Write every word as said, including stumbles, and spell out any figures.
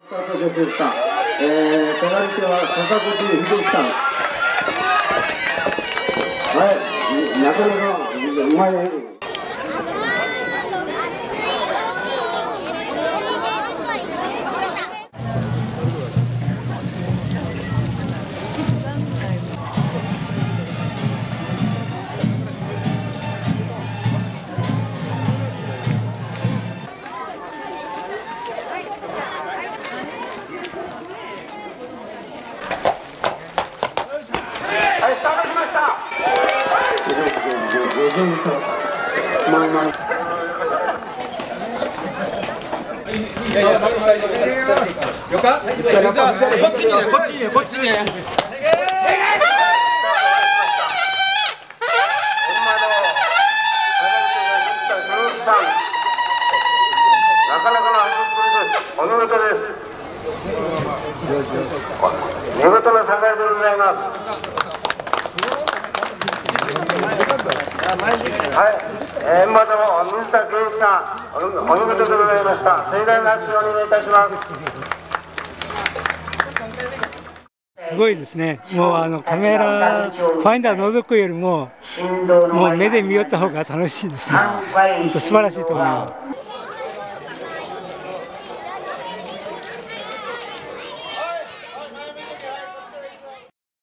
でした。えー、ペナルティは笹口秀樹さん。はい、なかなかうまいね。 いやいや、よか？こっちにね、こっちにね、こっちにね。なかなかの走りです。お見事です。見事な盛りでございます。はい、円盤の水田圭一さん、お見事でございました。盛大な拍手をお願いいたします。 すごいですね。もうあのカメラファインダー覗くよりももう目で見よった方が楽しいですね。本当素晴らしいと思います。